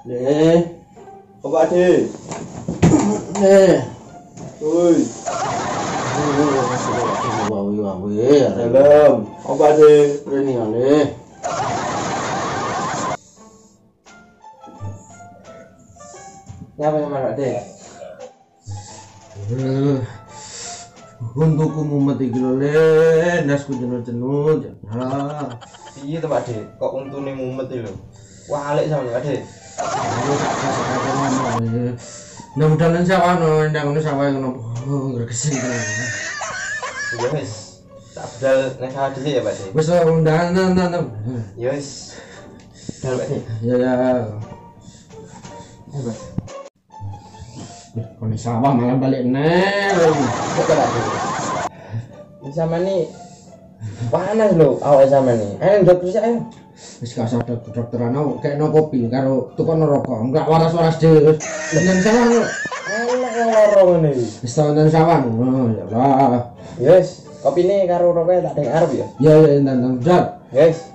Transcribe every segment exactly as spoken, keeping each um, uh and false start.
Nih. Apa Ade? Nih. Woi. Wawi wawi. Dalam. Apa Ade? Ini nih. Nyapa sama Pak De? Eh, Untukku mumet iki lho le, nasku jenut-jenut. Nah, Iya tuh Pak De, kok untune mumet iki lho. Walik sama Pak De. nah udah lan sawah no, ndang ngono sawah ngono. Oh, gregesin tenan. Ya wis. Tak bedal nek sawah dhewe ya Pak De. Wis undangan nang nang. Ya wis. Bedal Pak De. Ya ya. Ayo Pak. Kon sawah malah balik neh. Betul Pak De. Ini sama nih panas lho awake sama nih. Ayo dokter sik ayo. Wis gak usah dokteran aku kekno kopi karo tukang rokok. Enggak waras-waras dhewe. Nang sawah lho. Enak yang loro ngene iki. Wis nang sawah. Oh, ya lah. Ya wis, kopine karo rokoke tak deng arep ya. Ya ya nang nang jat. Ya wis.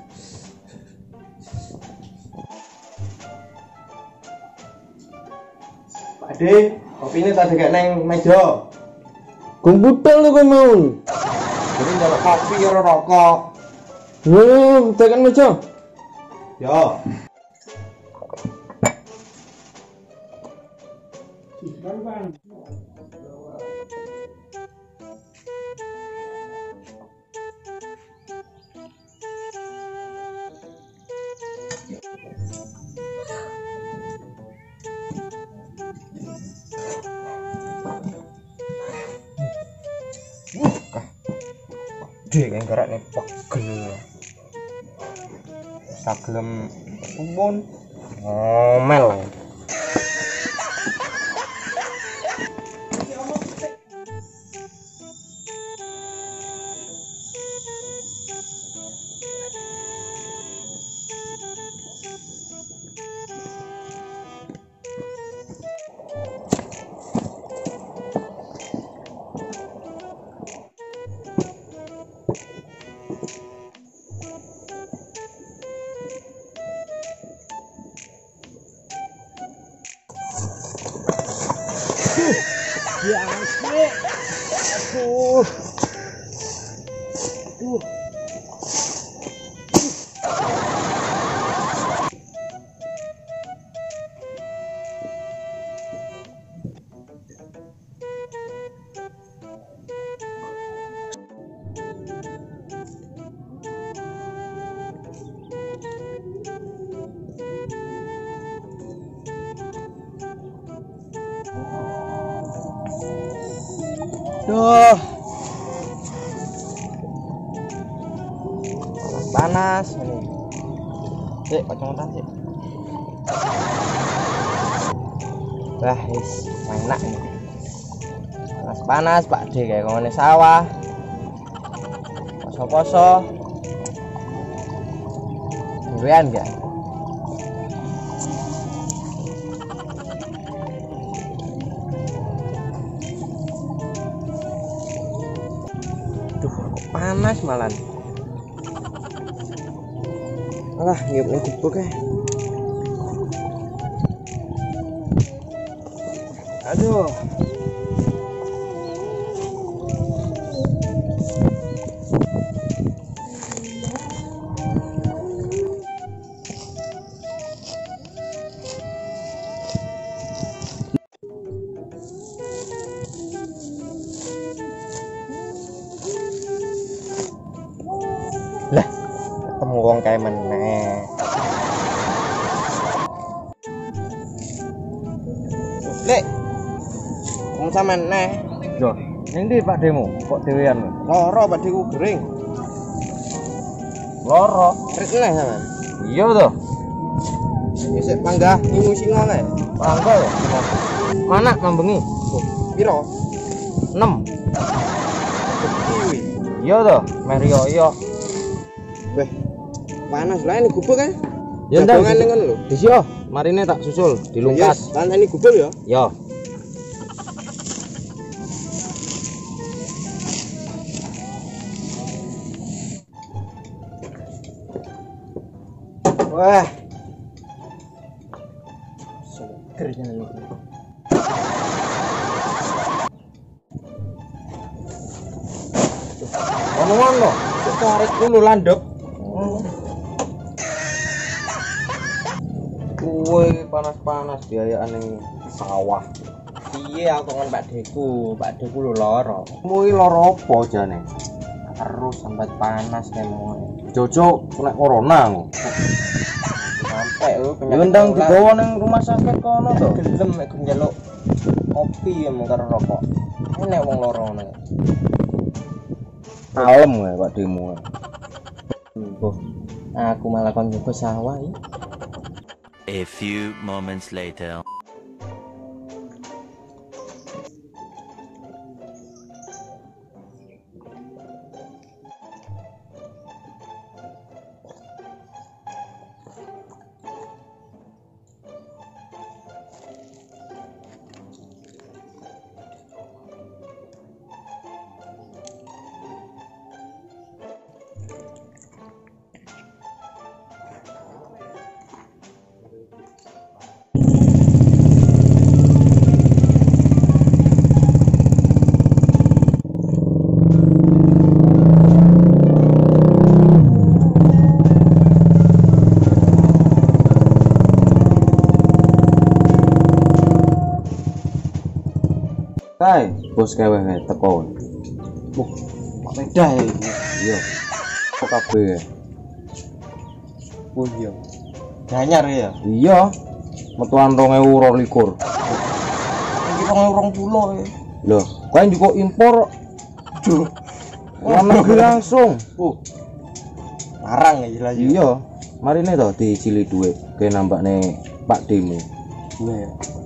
Pak Ade, kopine tak degek nang meja. Komputer lho kowe mau. Jadi njaluk kopi karo rokok. Lho, tekan meja. Ya. Dek yang gerak nih pegel. Sagelem umpun ngomel. Ya asli. Aduh. Aduh. Duh. Panas ini. Sik, kacamata sik. Wah, wis enak ini. Panas-panas Pak De kayak ngene sawah. Poso-poso. Durian ya. Panas malan. Alah, ngiup ning gubuk kae. Aduh. Lah, ketemu wong kae meneh. Lek. Wong sampean neh. Lho, ning ndi Pak Demu? Kok dhewean? Loro Pak Deku gering. Loro. Rek neh sampean. Iya to. Ya sik panggah ngimu singo kae. Mangga ya. Mana mambengi? Piro? enam. Kiwi. Iya to, Mario iya. Weh. Panas lah ini gubuk kan? Ya ndak. Jagongan ning ngono lho. Wis yo, marine tak susul dilungkas. Yes, tanteni gubuk ya. Yo. Wah. seger jalan iki. Ngono-ngono, kok tarik dulu landep. Kuwe panas-panas biayaan ning sawah. Iya, aku kan Pak Deku, Pak Deku lho lara. Kuwi lara apa jane? Terus sampai panas emang. Jojo kena corona ngono. Sampai lu Ngundang dibawa ning rumah sakit kono to. gelem mek njaluk kopi ya mung karo rokok. Enek wong lara ngono. Kalem ya Pak Demo. Boh, aku malah kon ke sawah iki. A few moments later. Kae, bos kewe teko. Boh, Pak Peda ya iki. Iya. Kok kabeh. Oh iya. Ganyar ya. Iya. Metuan dua ribu dua puluh. Iki wong urung pulo ya. Loh, kowe ndiko impor. Duh. Luar negeri langsung. Uh. Larang ya jelas ya. Iya. Mari nih to dicili dhuwit ke nambakne Pak Demo. Iya.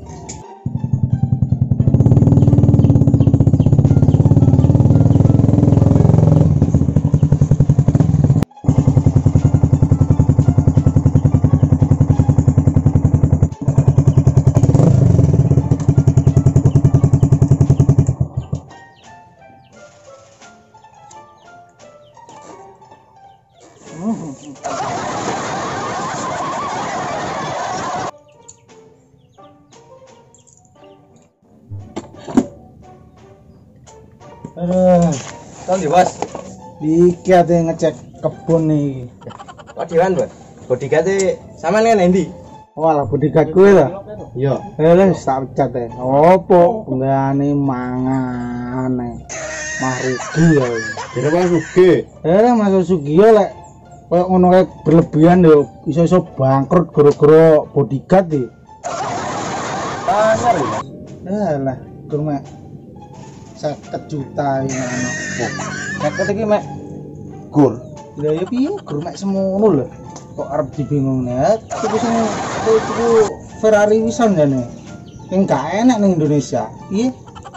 Aduh, Kang di Bos. iki ate ngecek kebun nih. Kok diwan, Bos? Bodyguard e sampean kan endi? Walah bodyguard kuwi ta. Iya. Eh wis tak pecat e. Opo nggane mangan e. Mah rugi ya. Kira kan rugi. Eh masuk Sugio lek koyo ngono kae berlebihan yo iso-iso bangkrut gara-gara bodyguard iki. Anyar ya. Eh lah, kurma seket juta ini anak. Seket iki mek gur. Lah ya piye kurma semono lho. Kok arep dibingungne? Tuku sing tuku Ferrari wisan jane. Sing gak enak ning Indonesia. Piye?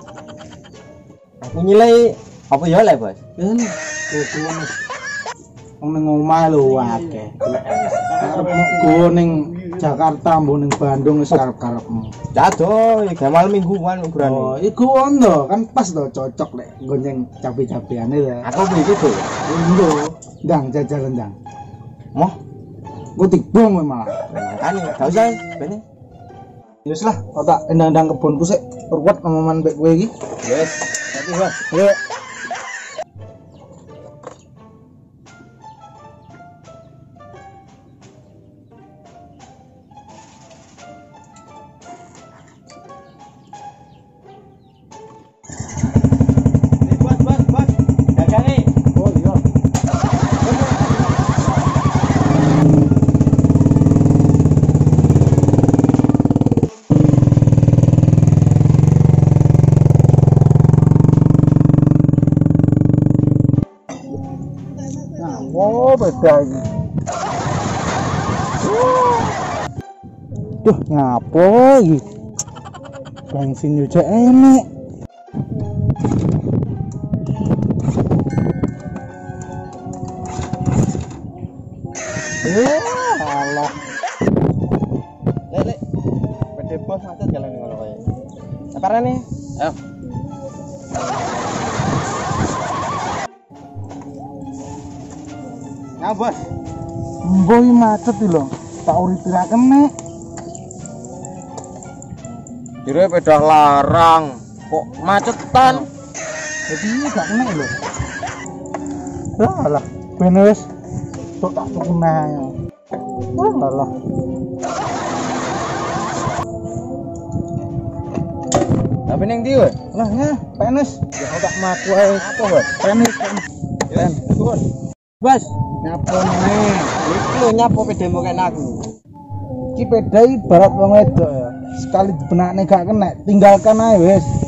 Aku nilai apa ya lek, Bos? Ini tuku wis wong ning omah lho akeh. Arep go ning Jakarta mbok ning Bandung wis karep-karepmu. Jatuh, ya malam mingguan ukuran. Oh, iku ondo kan pas to cocok lek gonceng cabe-cabeane ya. Aku beli itu. Ondo, ndang jajal ndang. Moh, Gue tikbong malah. kan gak usah, bene. Wis lah, otak endang-endang kebonku sik ruwet omongan mbek kowe iki. Yes. Tapi, Bos. Yo. Bos, Bos, Bos. Dagange. Oh iya. Nah, oh beda iki. Duh, ngapo iki? Bensin yo cek enek. Eh, alah. Lek, lek. Bede bos macet jalan ngono kaya. Saparane? Ayo. Ya, Bos. Mbok iki macet iki lho. Tak uripiraken nek. Kira sepeda larang kok macetan. Jadi gak kena lho. Lah lah, ben wis tok tak tuku nang. Lah lah. Tapi neng ndi weh? Lah ya, penes. Ya tak maku ae apa weh? Penes. Ya, suwun. Bas, nyapo meneh. Iki lho nyapo pedemu kene aku. Iki peda ibarat wong wedok ya. Sekali dibenakne gak kena, tinggalkan ae wis.